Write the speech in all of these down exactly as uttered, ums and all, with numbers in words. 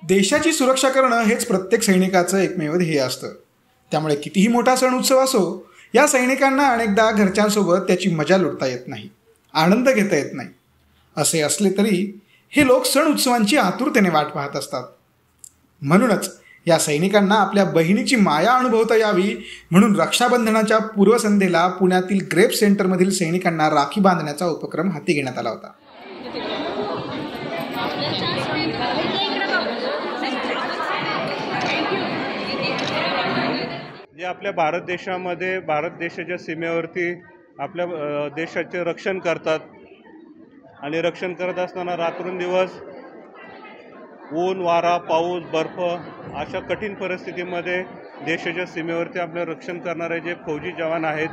देशाची सुरक्षा करणं हेच प्रत्येक सैनिकाचं एकमेव ध्येय असतं. त्यामुळे कितीही मोठा सण उत्सव असो, या सैनिकांना अनेकदा घरच्यांसोबत त्याची मजा लुटता येत नाही, आनंद घेता येत नाही. असे असले तरी हे लोक सण उत्सवांची आतुरतेने वाट पाहत असतात. म्हणूनच या सैनिकांना आपल्या बहिणीची माया अनुभवता यावी म्हणून रक्षाबंधनाच्या पूर्वसंध्येला पुण्यातील ग्रेप सेंटरमधील सैनिकांना राखी बांधण्याचा उपक्रम हाती घेण्यात आला होता. जे आपल्या भारत देशामध्ये भारत देशाच्या सीमेवरती आपल्या देशाचे रक्षण करतात आणि रक्षण करत असताना रात्रंदिवस ऊन वारा पाऊस बर्फ अशा कठीण परिस्थितीमध्ये देशाच्या सीमेवरती आपलं रक्षण करणारे जे फौजी जवान आहेत,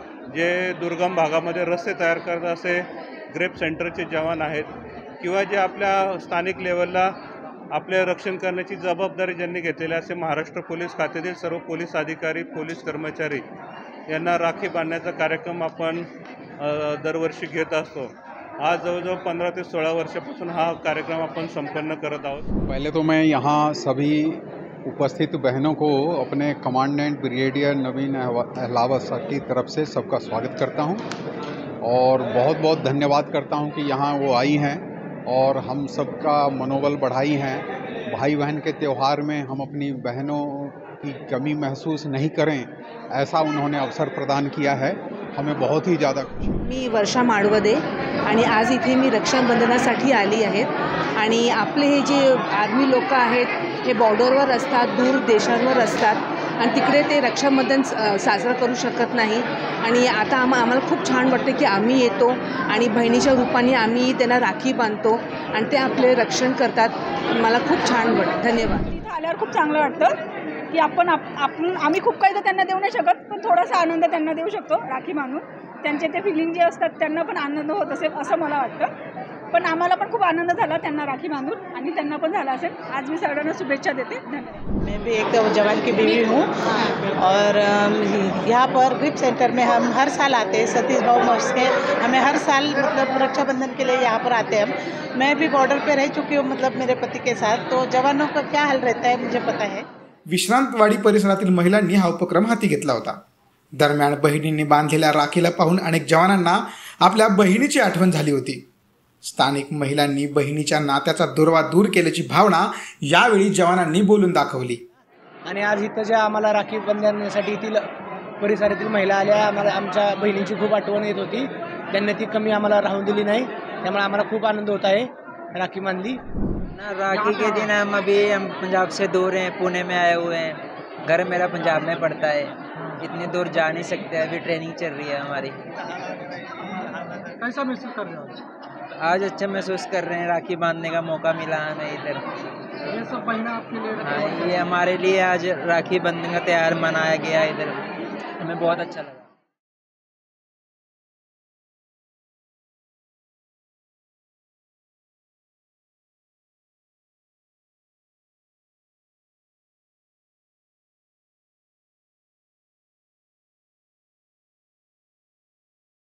जे दुर्गम भागामध्ये रस्ते तयार करत असे ग्रेप सेंटरचे जवान आहेत, किंवा जे आपल्या स्थानिक लेवलला आपले रक्षण करण्याची जबाबदारी ज्यांनी घेतलेली असे महाराष्ट्र पोलीस खात्यातील सर्व पोलीस अधिकारी पोलीस कर्मचारी यांना राखी बांधण्याचा कार्यक्रम आपण दरवर्षी घेत असतो. आज जवळजवळ पंद्रह से सोलह वर्षापासून हा कार्यक्रम अपन संपन्न करत आहोत. पहले तो मैं यहाँ सभी उपस्थित बहनों को अपने commandant brigadier Naveen Ahlawat sir की तरफ से सबका स्वागत करता हूँ और बहुत बहुत धन्यवाद करता हूँ कि यहाँ वो आई हैं और हम सबका मनोबल बढ़ाई हैं. भाई बहन के त्यौहार में हम अपनी बहनों की कमी महसूस नहीं करें, ऐसा उन्होंने अवसर प्रदान किया है. हमें बहुत ही ज़्यादा खुशी. मी वर्षा माडवदे आणि आज इथे मी रक्षाबंधनासाठी आली आहे. आणि आपले हे जे आर्मी लोक आहेत हे बॉर्डरवर असतात, दूर देशांवर असतात आणि तिकडे ते रक्षाबंधन साजरा करू शकत नाही. आणि आता आम आम्हाला खूप छान वाटतं की आम्ही येतो आणि बहिणीच्या रूपाने आम्ही त्यांना राखी बांधतो आणि ते आपले रक्षण करतात. मला खूप छान वाटतं. धन्यवाद. इथं आल्यावर खूप चांगलं वाटतं की आपण आपण आम्ही खूप काही तर त्यांना देऊ नाही शकत, पण थोडासा आनंद त्यांना देऊ शकतो राखी बांधून. त्यांचे ते फिलिंग जे असतात त्यांना पण आनंद होत असेल असं मला वाटतं. पण आम्हाला पण खूप आनंद झाला त्यांना राखी बांधून आणि त्यांना पण झाला असेल. आज मी सगळ्यांना शुभेच्छा देते. धन्यवाद. मैं भी एक जवान की बीवी हूँ और यहाँ पर ग्रिप सेंटर में हम हर साल आते हैं. सतीश भाऊ मौस के हमें हर साल मतलब रक्षाबंधन के लिए यहाँ पर आते हैं हम. मैं भी बॉर्डर पे रह चुकी हूँ मतलब मेरे पति के साथ, तो जवानों का क्या हाल रहता है मुझे पता है. विश्रांतवाडी परिसरातील महिलांनी हा उपक्रम हाती घेतला होता. दरम्यान बहिणींनी बांधलेल्या राखीला पाहून अनेक जवानांना आपल्या बहिणीची आठवण झाली होती. स्थानिक महिलांनी बहिणीच्या नात्याचा दुर्वा दूर केल्याची भावना यावेळी जवानांनी बोलून दाखवली. आणि आज इथं ज्या आम्हाला राखी बांधण्यासाठी येथील परिसरातील महिला आल्या, आम्हाला आमच्या बहिणींची खूप आठवण येत होती. त्यांनी ती कमी आम्हाला राहून दिली नाही, त्यामुळे आम्हाला खूप आनंद होत आहे. राखी बांधली. राखी के दिन हम अभी हम पंजाब से दूर हैं, पुणे में आए हुए हैं. घर मेरा पंजाब में पड़ता है, इतनी दूर जा नहीं सकते. अभी ट्रेनिंग चल रही है हमारी. कैसा महसूस कर रहे हो आज? अच्छा महसूस कर रहे हैं, राखी बांधने का मौका मिला हमें इधर. ये सब बहना आपके लिए? हाँ, ये हमारे लिए आज राखी बंधन का त्यौहार मनाया गया इधर. हमें बहुत अच्छा लगा.